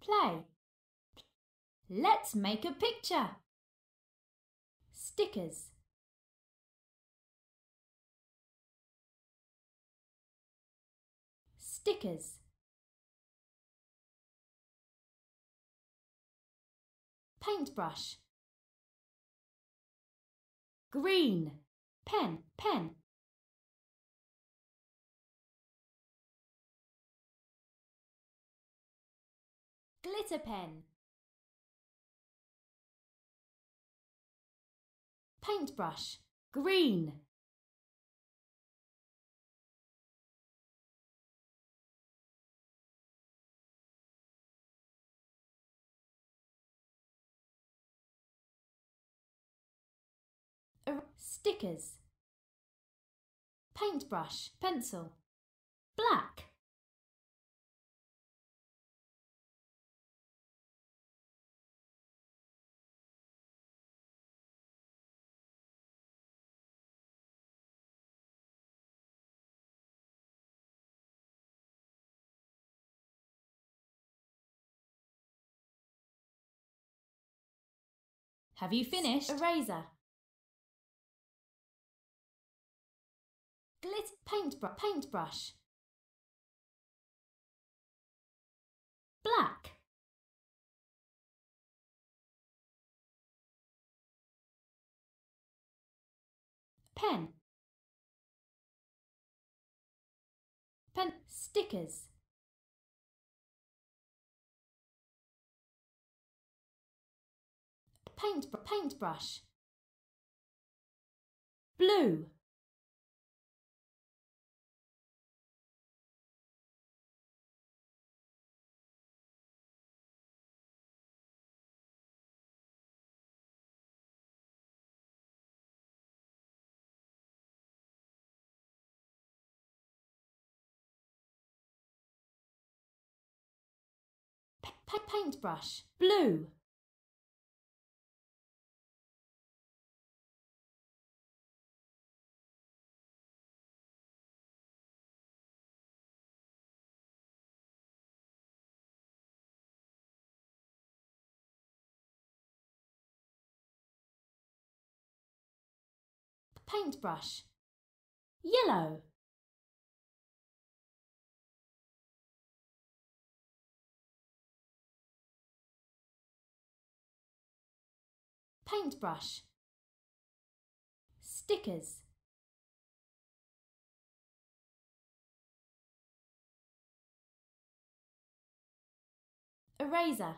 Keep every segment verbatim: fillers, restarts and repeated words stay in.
Play. Let's make a picture. Stickers. Stickers. Paintbrush. Green. Pen, pen. Glitter pen. Paintbrush. Green. Er stickers. Paintbrush. Pencil. Black. Have you finished? Eraser. Glitter paintbrush. Paintbrush. Black. Pen. Pen. Stickers. Paint. Paintbrush. Blue. Pa paintbrush. Blue. Paintbrush. Yellow. Paintbrush. Stickers. Eraser.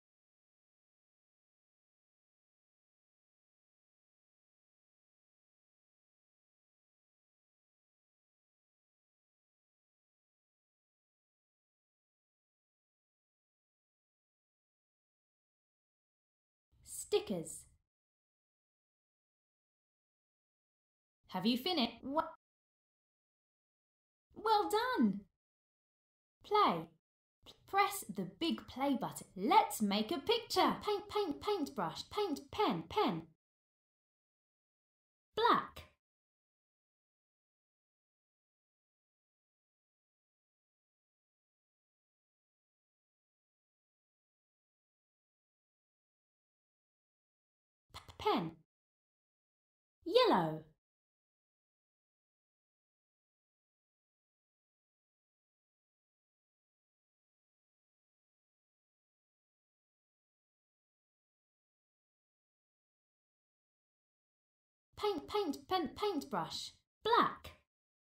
Stickers. Have you finished? What? Well done! Play. Press the big play button. Let's make a picture. Paint, paint, paintbrush, paint, pen, pen. Black. P pen. Yellow. Paint, paint, pen, paintbrush. Black.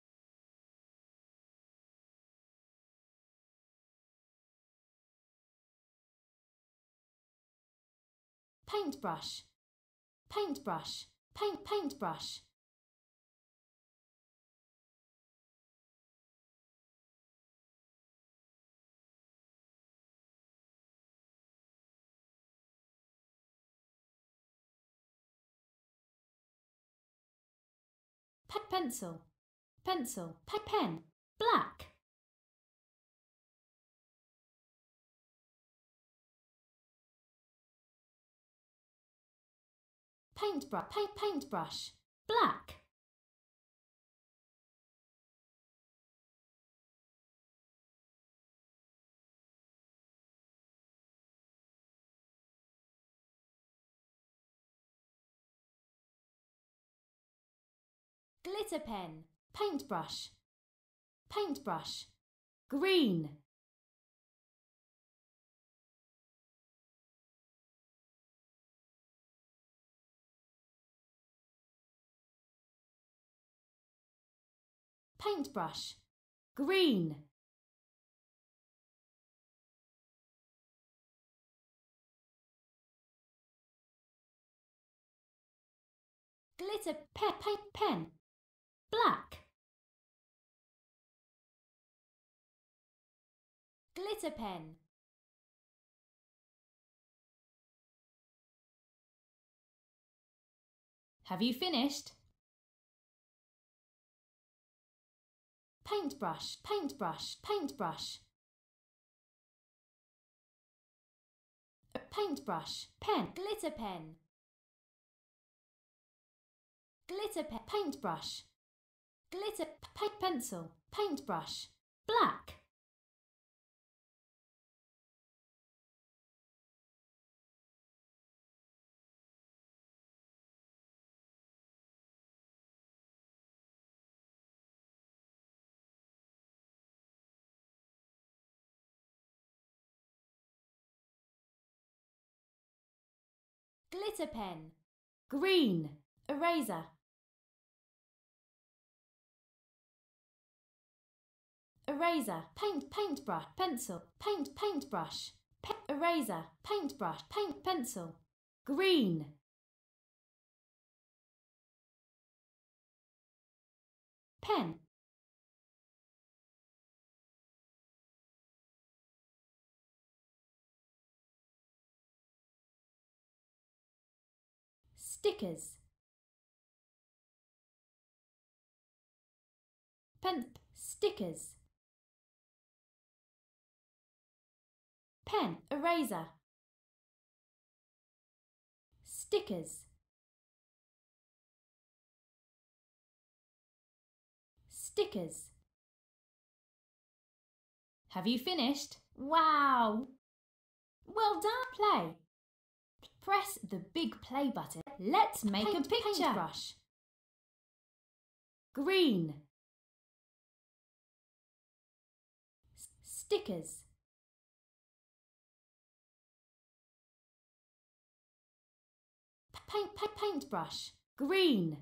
Paintbrush. Paintbrush. Paint, paintbrush. P pencil. Pencil. P pen. Black. Paintbrush. Paint, paintbrush. Black. glitter pen, paintbrush, paintbrush, green, paintbrush, green, glitter pen, paint pen, black, glitter pen, have you finished? Paintbrush, paintbrush, paintbrush, a paintbrush, pen, glitter pen, glitter pen, paintbrush, glitter paint pencil, paintbrush, black, glitter pen, green, eraser, eraser, paint, paintbrush, pencil, paint, paintbrush, pe eraser, paintbrush, paint, pencil, green, pen, stickers, pen, stickers, pen, eraser, stickers, stickers. Have you finished? Wow! Well done. Play. Press the big play button. Let's make paint, a picture. Paintbrush. Green. S stickers. Paint, paint, paintbrush. Green.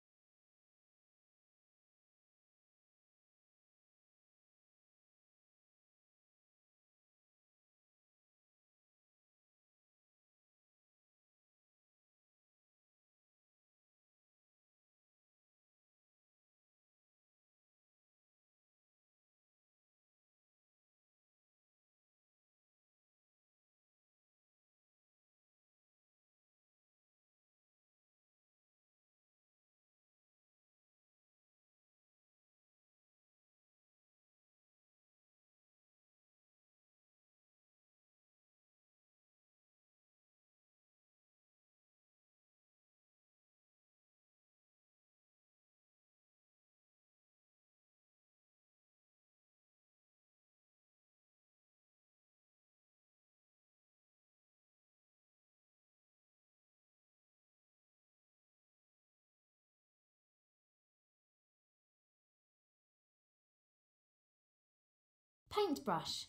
Paintbrush.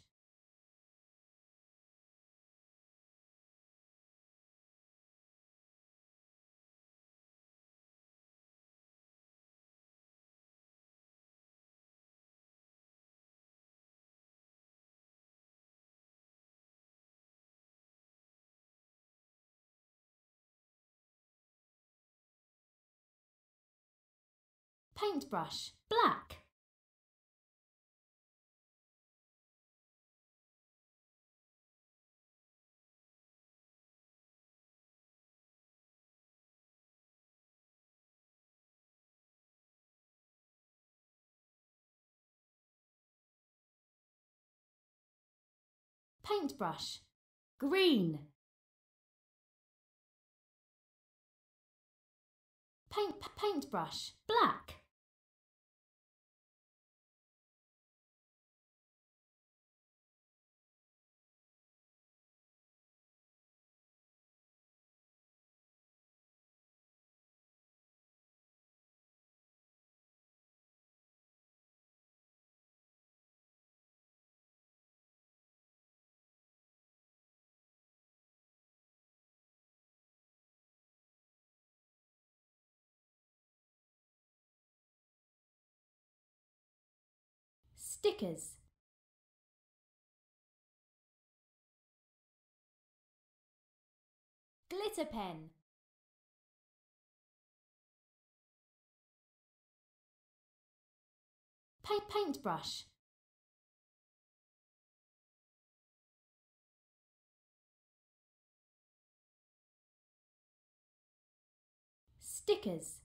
Paintbrush. Black. Paintbrush. Green. Paint, paintbrush. Black. Stickers. Glitter pen. Paint paintbrush. Stickers.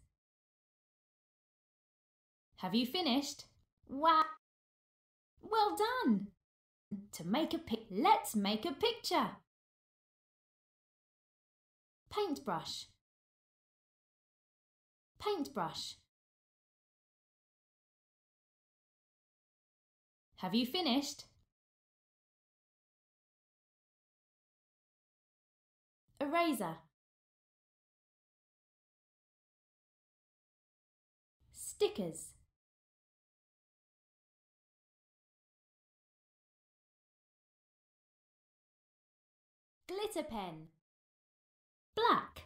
Have you finished? Wow! Well done! To make a pic, let's make a picture. Paintbrush. Paintbrush. Have you finished? Eraser. Stickers. Glitter pen. Black.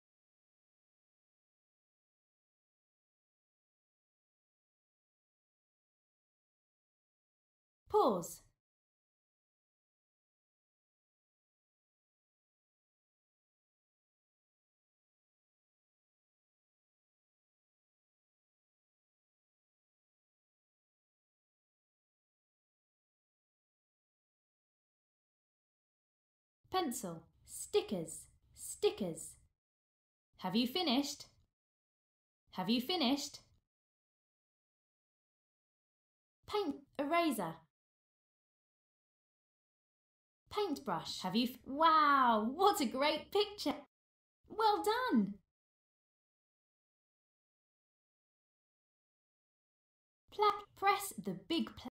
Pause. Pencil. Stickers. Stickers. Have you finished? Have you finished? Paint. Eraser. Paintbrush. Have you... Wow! What a great picture! Well done! Pla- press the big play.